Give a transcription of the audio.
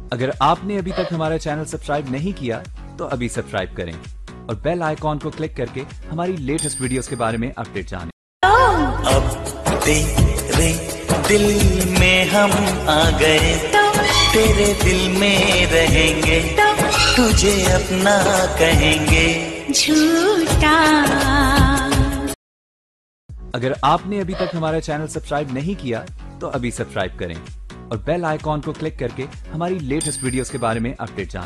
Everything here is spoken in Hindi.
अगर आपने अभी तक हमारा चैनल सब्सक्राइब नहीं किया तो अभी सब्सक्राइब करें और बेल आइकॉन को क्लिक करके हमारी लेटेस्ट वीडियोस के बारे में अपडेट जानें। अब तेरे दिल में हम आ गए, तेरे दिल में रहेंगे, तुझे अपना कहेंगे झूठा। अगर आपने अभी तक हमारा चैनल सब्सक्राइब नहीं किया तो अभी सब्सक्राइब करें और बेल आइकॉन को क्लिक करके हमारी लेटेस्ट वीडियोस के बारे में अपडेट जानें।